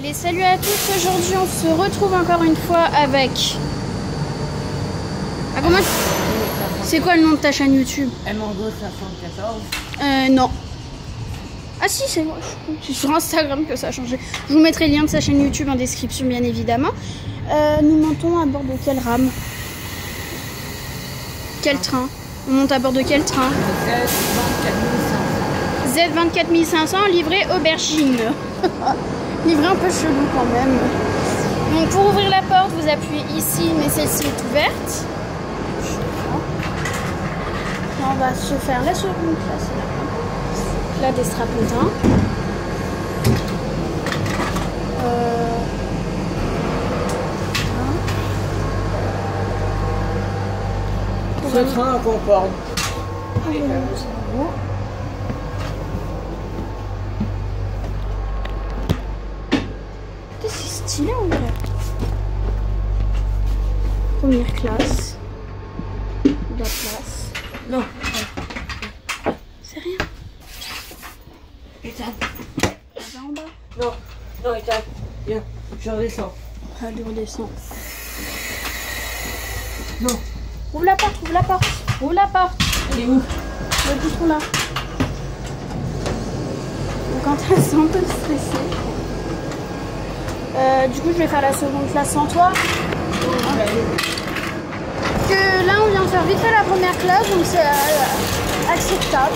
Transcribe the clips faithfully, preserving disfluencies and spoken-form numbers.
Allez, salut à tous, aujourd'hui on se retrouve encore une fois avec... Ah, comment... C'est quoi le nom de ta chaîne YouTube? Emango cinq cent quatorze. Euh, non. Ah si, c'est moi. C'est sur Instagram que ça a changé. Je vous mettrai le lien de sa chaîne YouTube en description, bien évidemment. Euh, nous montons à bord de quelle rame? Quel train? On monte à bord de quel train? Z vingt-quatre mille cinq cents, livré aubergine. Livré un peu chelou quand même. Donc pour ouvrir la porte, vous appuyez ici, mais celle-ci est ouverte. Là, on va se faire la seconde classe. Là, des strapontins. Euh... Ce train à Concorde. C'est stylé en vrai. Première classe. De la place. Non. C'est rien. Putain. Là en bas. Non. Non, étape. Viens. Je redescends. Allez, on descend. Non. Ouvre la porte, ouvre la porte. Ouvre la porte. Elle est où? Le bouton là. Donc quand elle est un peu stressée. Euh, du coup, je vais faire la seconde classe sans toi. Que là, on vient de faire vite fait la première classe, donc c'est euh, acceptable.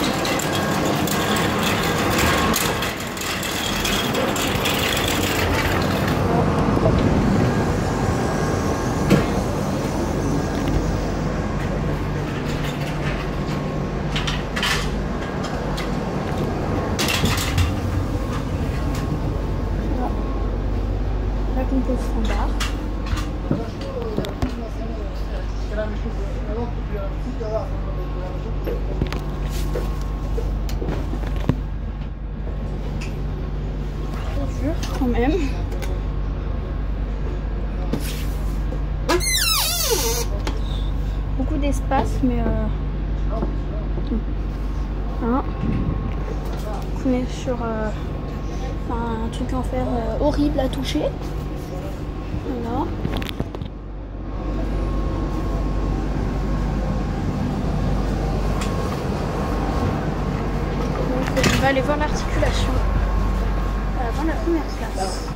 La compose standard. C'est dur quand même. Beaucoup d'espace, mais euh... hein. On est sur euh... enfin, un truc en fer euh, horrible à toucher. Voilà. Donc, on va aller voir l'articulation avant la première classe.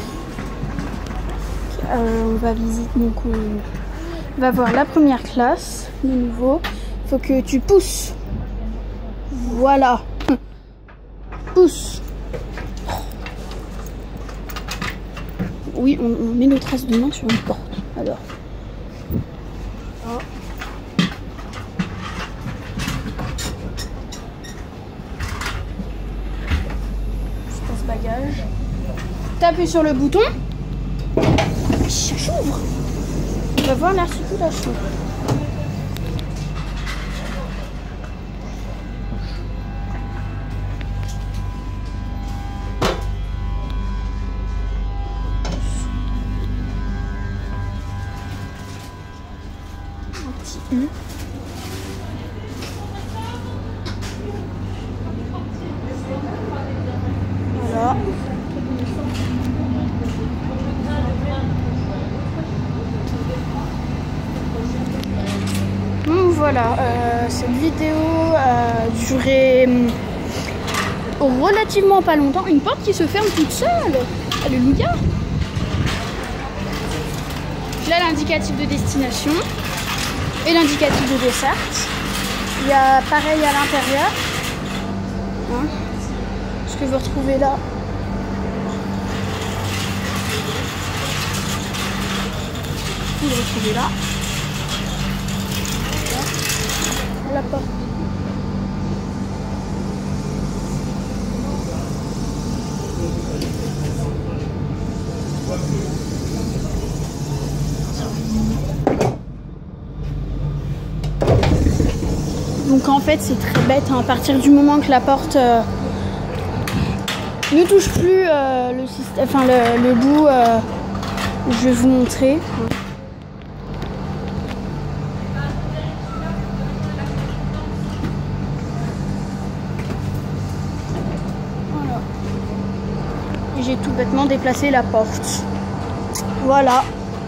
Euh, on va visiter, donc on va voir la première classe de nouveau. Il faut que tu pousses. Voilà. Pousse. Oui, on, on met nos traces de main sur une porte. Alors. Oh. Espace bagage. T'appuies sur le bouton. Ça s'ouvre. On va voir l'articulation. U. Voilà. Donc voilà, euh, cette vidéo a duré relativement pas longtemps. Une porte qui se ferme toute seule. Alléluia. Là, l'indicatif de destination. Et l'indicatif de desserte. Il y a pareil à l'intérieur. Hein, ce que vous retrouvez là. Vous le retrouvez là. Là. La porte. Donc en fait c'est très bête, hein, à partir du moment que la porte euh, ne touche plus euh, le, système, enfin, le, le bout, euh, je vais vous montrer. Et j'ai tout bêtement déplacé la porte. Voilà.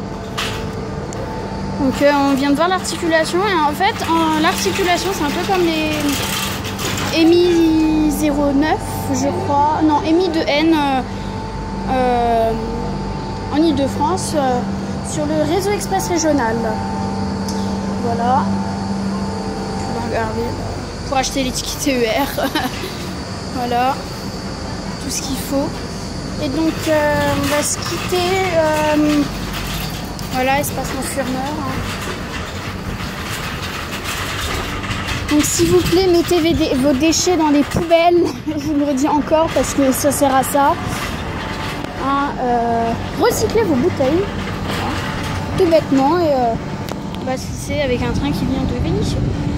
Donc euh, on vient de voir l'articulation. Et en fait, l'articulation, c'est un peu comme les E M I zéro neuf, je crois. Non, E M I deux N euh, euh, en Ile-de-France euh, sur le réseau express régional. Voilà. On va regarder pour acheter les tickets T E R. Voilà. Tout ce qu'il faut. Et donc, euh, on va se quitter. Euh, voilà, espace Montfurneur. Hein. Donc, s'il vous plaît, mettez vos déchets dans les poubelles. Je vous le redis encore parce que ça sert à ça. Hein, euh, recyclez vos bouteilles. Hein, tout bêtement. Et euh, on va se laisser avec un train qui vient de Vénissieux.